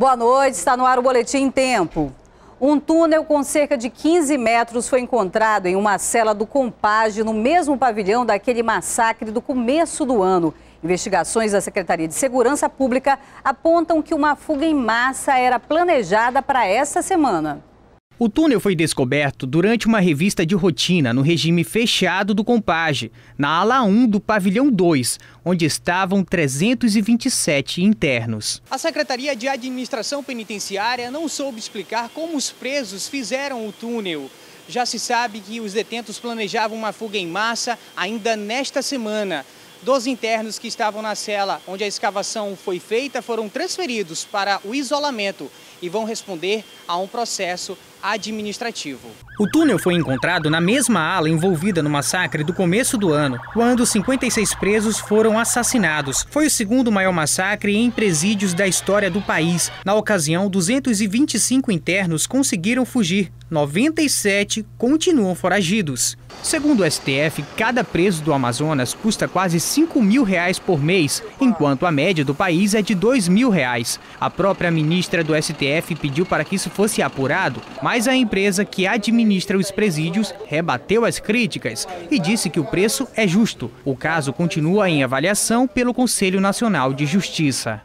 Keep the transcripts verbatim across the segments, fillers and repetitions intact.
Boa noite, está no ar o Boletim em Tempo. Um túnel com cerca de quinze metros foi encontrado em uma cela do Compage, no mesmo pavilhão daquele massacre do começo do ano. Investigações da Secretaria de Segurança Pública apontam que uma fuga em massa era planejada para esta semana. O túnel foi descoberto durante uma revista de rotina no regime fechado do Compage, na ala um do pavilhão dois, onde estavam trezentos e vinte e sete internos. A Secretaria de Administração Penitenciária não soube explicar como os presos fizeram o túnel. Já se sabe que os detentos planejavam uma fuga em massa ainda nesta semana. Doze internos que estavam na cela onde a escavação foi feita foram transferidos para o isolamento e vão responder a um processo administrativo. O túnel foi encontrado na mesma ala envolvida no massacre do começo do ano, quando cinquenta e seis presos foram assassinados. Foi o segundo maior massacre em presídios da história do país. Na ocasião, duzentos e vinte e cinco internos conseguiram fugir. noventa e sete continuam foragidos. Segundo o S T F, cada preso do Amazonas custa quase cinco mil reais por mês, enquanto a média do país é de dois mil reais. A própria ministra do S T F pediu para que isso fosse apurado, mas a empresa que administra os presídios rebateu as críticas e disse que o preço é justo. O caso continua em avaliação pelo Conselho Nacional de Justiça.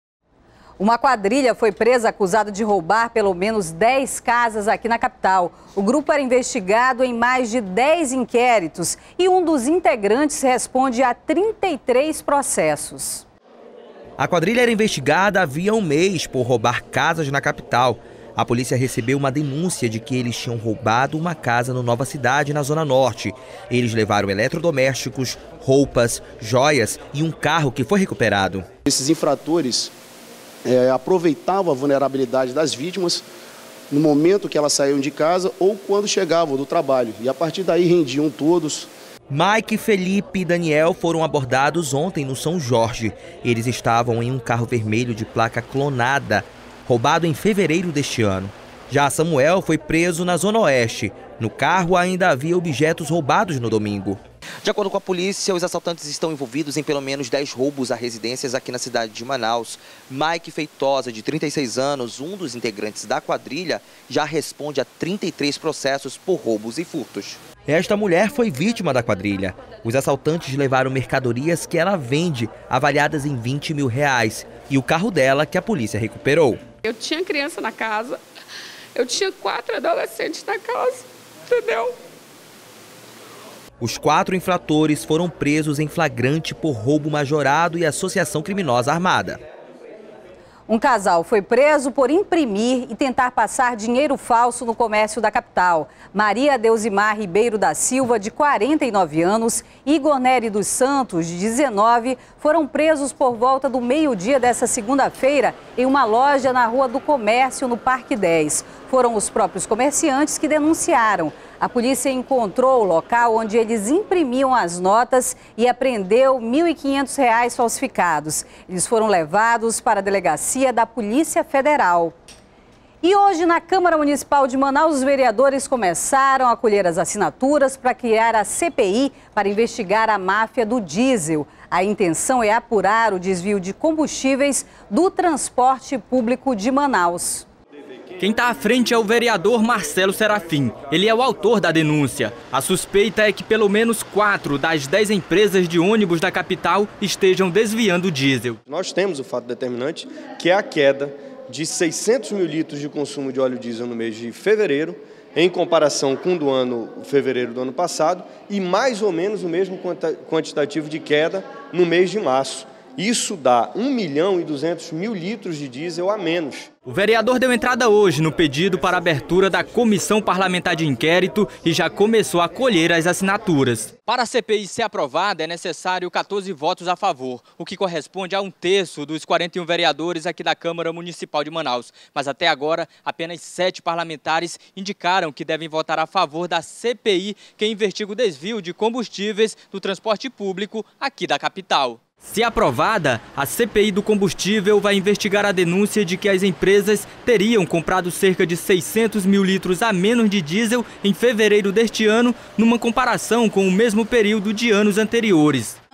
Uma quadrilha foi presa acusada de roubar pelo menos dez casas aqui na capital. O grupo era investigado em mais de dez inquéritos e um dos integrantes responde a trinta e três processos. A quadrilha era investigada havia um mês por roubar casas na capital. A polícia recebeu uma denúncia de que eles tinham roubado uma casa no Nova Cidade, na Zona Norte. Eles levaram eletrodomésticos, roupas, joias e um carro que foi recuperado. Esses infratores É, aproveitavam a vulnerabilidade das vítimas no momento que elas saíam de casa ou quando chegavam do trabalho. E a partir daí rendiam todos. Mike, Felipe e Daniel foram abordados ontem no São Jorge. Eles estavam em um carro vermelho de placa clonada, roubado em fevereiro deste ano. Já Samuel foi preso na Zona Oeste. No carro ainda havia objetos roubados no domingo. De acordo com a polícia, os assaltantes estão envolvidos em pelo menos dez roubos a residências aqui na cidade de Manaus. Mike Feitosa, de trinta e seis anos, um dos integrantes da quadrilha, já responde a trinta e três processos por roubos e furtos. Esta mulher foi vítima da quadrilha. Os assaltantes levaram mercadorias que ela vende, avaliadas em vinte mil reais, e o carro dela que a polícia recuperou. Eu tinha criança na casa, eu tinha quatro adolescentes na casa, entendeu? Os quatro infratores foram presos em flagrante por roubo majorado e associação criminosa armada. Um casal foi preso por imprimir e tentar passar dinheiro falso no comércio da capital. Maria Deusimar Ribeiro da Silva, de quarenta e nove anos, e Igor Nery dos Santos, de dezenove, foram presos por volta do meio-dia dessa segunda-feira em uma loja na Rua do Comércio, no Parque dez. Foram os próprios comerciantes que denunciaram. A polícia encontrou o local onde eles imprimiam as notas e apreendeu mil e quinhentos reais falsificados. Eles foram levados para a delegacia da Polícia Federal. E hoje, na Câmara Municipal de Manaus, os vereadores começaram a colher as assinaturas para criar a C P I para investigar a máfia do diesel. A intenção é apurar o desvio de combustíveis do transporte público de Manaus. Quem está à frente é o vereador Marcelo Serafim. Ele é o autor da denúncia. A suspeita é que pelo menos quatro das dez empresas de ônibus da capital estejam desviando diesel. Nós temos o fato determinante, que é a queda de seiscentos mil litros de consumo de óleo diesel no mês de fevereiro, em comparação com o do ano, fevereiro do ano passado, e mais ou menos o mesmo quantitativo de queda no mês de março. Isso dá um milhão e duzentos mil litros de diesel a menos. O vereador deu entrada hoje no pedido para a abertura da Comissão Parlamentar de Inquérito e já começou a colher as assinaturas. Para a C P I ser aprovada, é necessário quatorze votos a favor, o que corresponde a um terço dos quarenta e um vereadores aqui da Câmara Municipal de Manaus. Mas até agora, apenas sete parlamentares indicaram que devem votar a favor da C P I, que investiga o desvio de combustíveis do transporte público aqui da capital. Se aprovada, a C P I do combustível vai investigar a denúncia de que as empresas teriam comprado cerca de seiscentos mil litros a menos de diesel em fevereiro deste ano, numa comparação com o mesmo período de anos anteriores.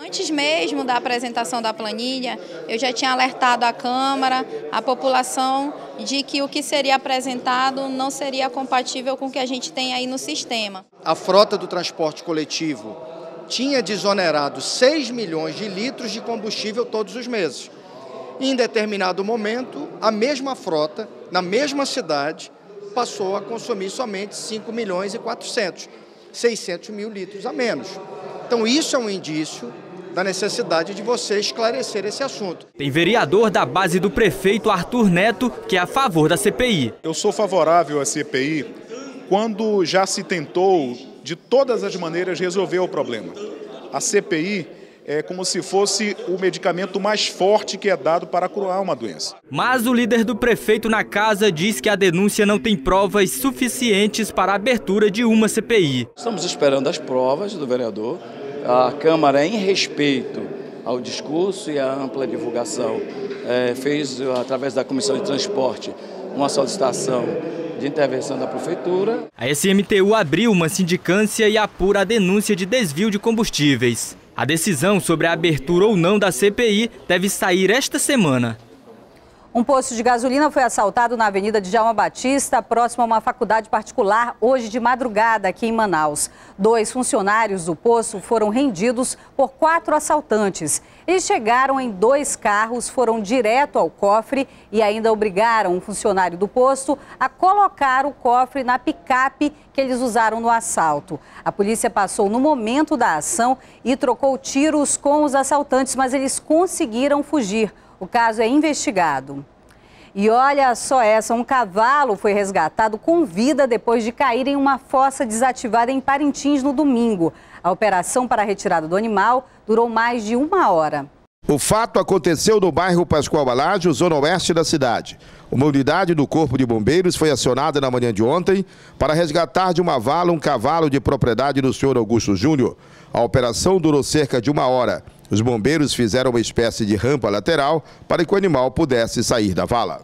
Antes mesmo da apresentação da planilha, eu já tinha alertado a Câmara, a população, de que o que seria apresentado não seria compatível com o que a gente tem aí no sistema. A frota do transporte coletivo tinha desonerado seis milhões de litros de combustível todos os meses. Em determinado momento, a mesma frota, na mesma cidade, passou a consumir somente cinco milhões e quatrocentos, seiscentos mil litros a menos. Então isso é um indício da necessidade de você esclarecer esse assunto. Tem vereador da base do prefeito Arthur Neto que é a favor da C P I. Eu sou favorável à C P I quando já se tentou, de todas as maneiras, resolver o problema. A C P I é como se fosse o medicamento mais forte que é dado para curar uma doença. Mas o líder do prefeito na casa diz que a denúncia não tem provas suficientes para a abertura de uma C P I. Estamos esperando as provas do vereador. A Câmara, em respeito ao discurso e à ampla divulgação, é, fez, através da Comissão de Transporte, uma solicitação de intervenção da Prefeitura. A S M T U abriu uma sindicância e apura a denúncia de desvio de combustíveis. A decisão sobre a abertura ou não da C P I deve sair esta semana. Um posto de gasolina foi assaltado na Avenida Djalma Batista, próximo a uma faculdade particular, hoje de madrugada, aqui em Manaus. Dois funcionários do posto foram rendidos por quatro assaltantes. Eles chegaram em dois carros, foram direto ao cofre e ainda obrigaram um funcionário do posto a colocar o cofre na picape que eles usaram no assalto. A polícia passou no momento da ação e trocou tiros com os assaltantes, mas eles conseguiram fugir. O caso é investigado. E olha só essa, um cavalo foi resgatado com vida depois de cair em uma fossa desativada em Parintins no domingo. A operação para a retirada do animal durou mais de uma hora. O fato aconteceu no bairro Pascoal Alágio, zona oeste da cidade. Uma unidade do Corpo de Bombeiros foi acionada na manhã de ontem para resgatar de uma vala um cavalo de propriedade do senhor Augusto Júnior. A operação durou cerca de uma hora. Os bombeiros fizeram uma espécie de rampa lateral para que o animal pudesse sair da vala.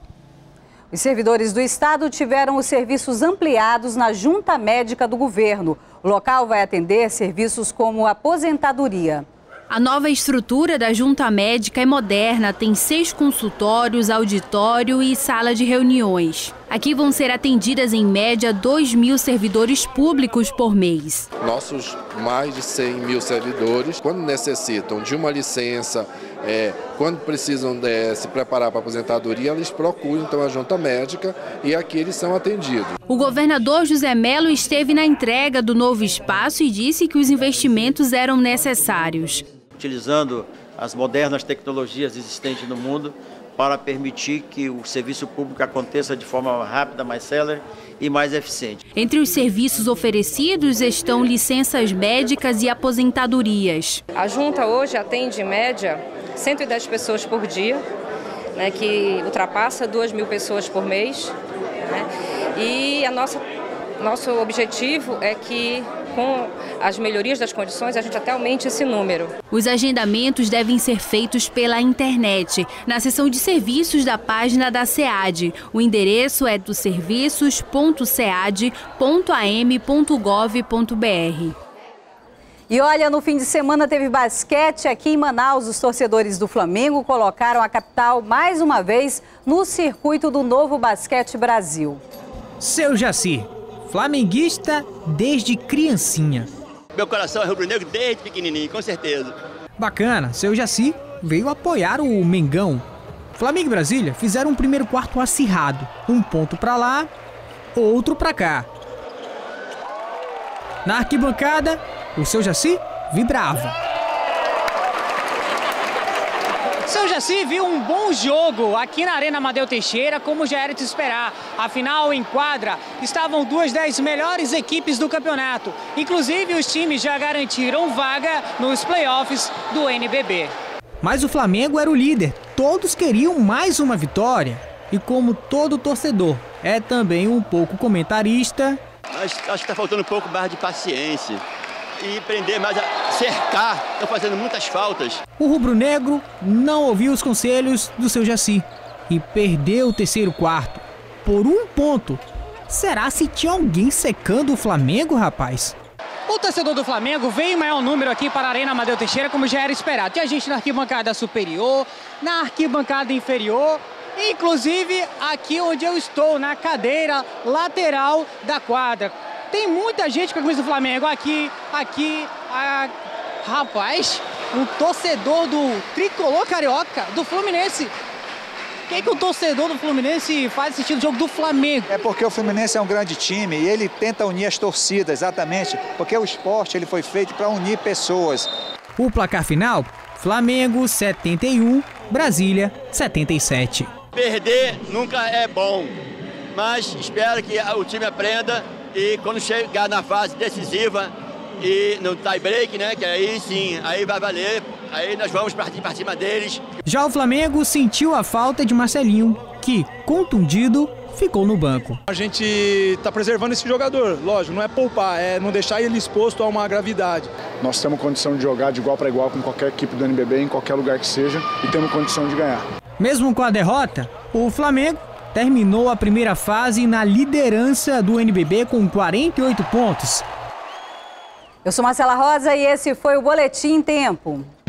Os servidores do estado tiveram os serviços ampliados na junta médica do governo. O local vai atender serviços como aposentadoria. A nova estrutura da junta médica é moderna, tem seis consultórios, auditório e sala de reuniões. Aqui vão ser atendidas em média dois mil servidores públicos por mês. Nossos mais de cem mil servidores, quando necessitam de uma licença, é, quando precisam de, se preparar para a aposentadoria, eles procuram então a junta médica e aqui eles são atendidos. O governador José Mello esteve na entrega do novo espaço e disse que os investimentos eram necessários. Utilizando as modernas tecnologias existentes no mundo para permitir que o serviço público aconteça de forma rápida, mais célere e mais eficiente. Entre os serviços oferecidos estão licenças médicas e aposentadorias. A junta hoje atende em média cento e dez pessoas por dia, né, que ultrapassa duas mil pessoas por mês, né, e a nossa, nosso objetivo é que com as melhorias das condições, a gente até aumente esse número. Os agendamentos devem ser feitos pela internet, na seção de serviços da página da SEAD. O endereço é do serviços ponto sead ponto a m ponto gov ponto b r. E olha, no fim de semana teve basquete aqui em Manaus. Os torcedores do Flamengo colocaram a capital mais uma vez no circuito do Novo Basquete Brasil. Seu Jaci, flamenguista desde criancinha. Meu coração é rubro-negro desde pequenininho, com certeza. Bacana, seu Jaci veio apoiar o Mengão. Flamengo e Brasília fizeram um primeiro quarto acirrado. Um ponto pra lá, outro pra cá. Na arquibancada, o seu Jaci vibrava. Seu Jaci viu um bom jogo aqui na Arena Amadeu Teixeira, como já era de esperar. Afinal, em quadra, estavam duas das melhores equipes do campeonato. Inclusive, os times já garantiram vaga nos playoffs do N B B. Mas o Flamengo era o líder. Todos queriam mais uma vitória. E como todo torcedor é também um pouco comentarista... Acho, acho que está faltando um pouco mais de paciência. E prender mais, a cercar, estão fazendo muitas faltas. O rubro-negro não ouviu os conselhos do seu Jaci e perdeu o terceiro quarto por um ponto. Será se tinha alguém secando o Flamengo, rapaz? O torcedor do Flamengo veio em maior número aqui para a Arena Amadeu Teixeira, como já era esperado. Tinha gente na arquibancada superior, na arquibancada inferior, inclusive aqui onde eu estou, na cadeira lateral da quadra. Tem muita gente com a camisa do Flamengo aqui, aqui, a... rapaz, um torcedor do tricolor carioca, do Fluminense. O que, que o torcedor do Fluminense faz assistindo o jogo do Flamengo? É porque o Fluminense é um grande time e ele tenta unir as torcidas, exatamente, porque o esporte ele foi feito para unir pessoas. O placar final, Flamengo setenta e um, Brasília setenta e sete. Perder nunca é bom, mas espero que o time aprenda e quando chegar na fase decisiva e no tie break, né, que aí sim, aí vai valer, aí nós vamos partir para cima deles. Já o Flamengo sentiu a falta de Marcelinho, que, contundido, ficou no banco. A gente está preservando esse jogador, lógico, não é poupar, é não deixar ele exposto a uma gravidade. Nós temos condição de jogar de igual para igual com qualquer equipe do N B B, em qualquer lugar que seja, e temos condição de ganhar. Mesmo com a derrota, o Flamengo terminou a primeira fase na liderança do N B B com quarenta e oito pontos. Eu sou Marcela Rosa e esse foi o Boletim Tempo.